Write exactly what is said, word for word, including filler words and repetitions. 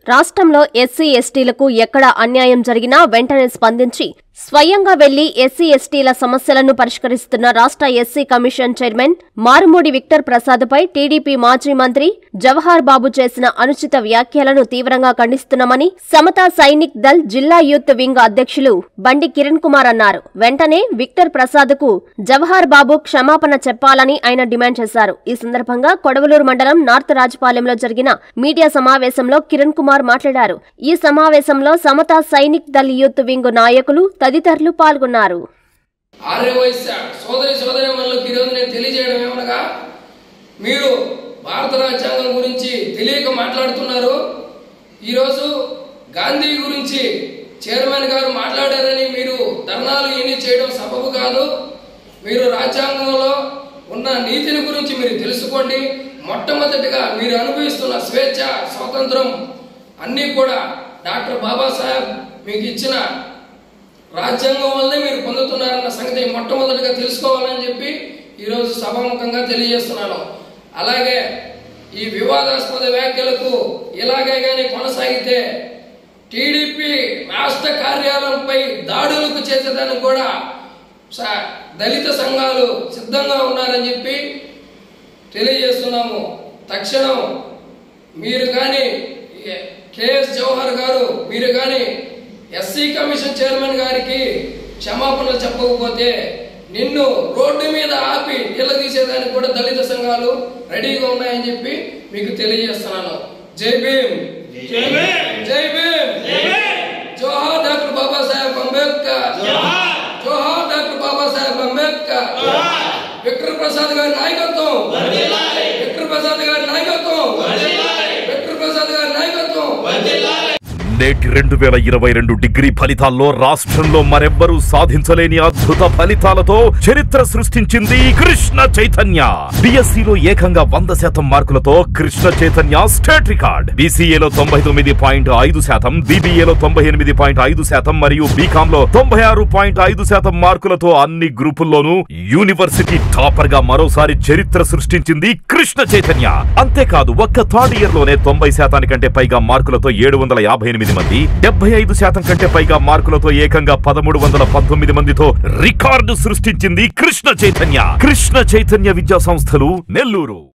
రాష్ట్రంలో ఎస్సీ ఎస్టీలకు ఎక్కడ అన్యాయం జరిగినా వెంటనే స్పందించి స్వయంగా వెళ్లి ఎస్సీ ఎస్టీల సమస్యలను పరిష్కరిస్తున్న రాష్ట్ర SC commission chairman Marumudi Victor ప్రసాద్పై టీడీపీ మాజీ మంత్రి జవహర్ బాబు చేసిన అనుచిత వ్యాఖ్యలను తీవ్రంగా ఖండిస్తున్నామని సమతా సైనిక్ దళ్ జిల్లా యూత్ వింగ్ అధ్యక్షులు బండి కిరణ్ కుమార్ అన్నారు. వెంటనే విక్టర్ ప్రసాద్కు జవహర్ బాబు క్షమాపణ చెప్పాలని ఆయన డిమాండ్ చేశారు. ఈ సందర్భంగా కొడవలూరు మండలం నార్త్ రాజపాలెంలో జరిగిన మీడియా సమావేశంలో కిరణ్ కుమార్ మాట్లాడారు. ఈ సమావేశంలో సమతా సైనిక్ దళ్ యూత్ వింగ్ నాయకులు తదితరులు పాల్గొన్నారు. సోదరి సోదరీమణులకు ఈరోజు నేను తెలియజేయడం ఏమనగా, మీరు భారత రాజ్యాంగం గురించి తెలియక మాట్లాడుతున్నారు. ఈరోజు గాంధీ గురించి చైర్మన్ గారు మాట్లాడారని మీరు ధర్నాలు ఏమీ చేయడం సబబు కాదు. మీరు రాజ్యాంగంలో ఉన్న నీతిని గురించి మీరు తెలుసుకోండి. మొట్టమొదటిగా మీరు అనుభవిస్తున్న స్వేచ్ఛ, స్వాతంత్రం అన్నీ కూడా డాక్టర్ బాబాసాహెబ్ మీకు ఇచ్చిన రాజ్యాంగం వల్లే మీరు పొందుతున్నారన్న సంగతి మొట్టమొదటిగా తెలుసుకోవాలని చెప్పి ఈరోజు సభాముఖంగా తెలియజేస్తున్నాను. అలాగే ఈ వివాదాస్పద వ్యాఖ్యలకు ఇలాగే కానీ కొనసాగితే టీడీపీ రాష్ట్ర కార్యాలయంపై దాడులకు చేసేదానికి కూడా దళిత సంఘాలు సిద్ధంగా ఉన్నారని చెప్పి తెలియజేస్తున్నాము. తక్షణం మీరు కానీ కేఎస్ జవహర్ గారు మీరు కానీ ఎస్సీ కమిషన్ చైర్మన్ గారికి క్షమాపణలు చెప్పకపోతే నిన్ను రోడ్డు మీద ఆపి నిలదీసేదానికి కూడా దళిత సంఘాలు రెడీగా ఉన్నాయని చెప్పి మీకు తెలియజేస్తున్నాను. జై భీమ్, జై భీమ్, జోహార్ డాక్టర్ బాబాసాహెబ్ అంబేద్కర్, జోహార్ డాక్టర్ బాబాసాహెబ్ అంబేద్కర్. విక్టర్ ప్రసాద్ గారి నాయకత్వం, విక్టర్ ప్రసాద్ గారి నాయకత్వం, విక్టర్ ప్రసాద్ గారి నాయకత్వం. నేటి రెండు వేల ఇరవై రెండు డిగ్రీ ఫలితాల్లో రాష్ట్రంలో మరెవ్వరూ సాధించలేని అద్భుత ఫలితాలతో చరిత్ర సృష్టించింది కృష్ణ చైతన్య. బిఎస్సిలో ఏకంగా వంద శాతం మార్కులతో కృష్ణ చైతన్య స్టేట్ రికార్డ్. బీసీఏలో తొంభై తొమ్మిది పాయింట్ ఐదు శాతం, బీబీఏలో తొంభై ఎనిమిది పాయింట్ ఐదు శాతం మరియు బీకామ్ లో తొంభై ఆరు పాయింట్ ఐదు శాతం మార్కులతో అన్ని గ్రూపుల్లోనూ యూనివర్సిటీ టాపర్ గా మరోసారి చరిత్ర సృష్టించింది కృష్ణ చైతన్య. అంతేకాదు ఒక్క థర్డ్ ఇయర్ లోనే తొంభై శాతానికంటే పైగా మార్కులతో ఏడు వందల యాభై ఎనిమిది మంది, డెబ్బై ఐదు శాతం కంటే పైగా మార్కులతో ఏకంగా పదమూడు వందల పంతొమ్మిది మందితో రికార్డు సృష్టించింది కృష్ణ చైతన్య. కృష్ణ చైతన్య విద్యా సంస్థలు, నెల్లూరు.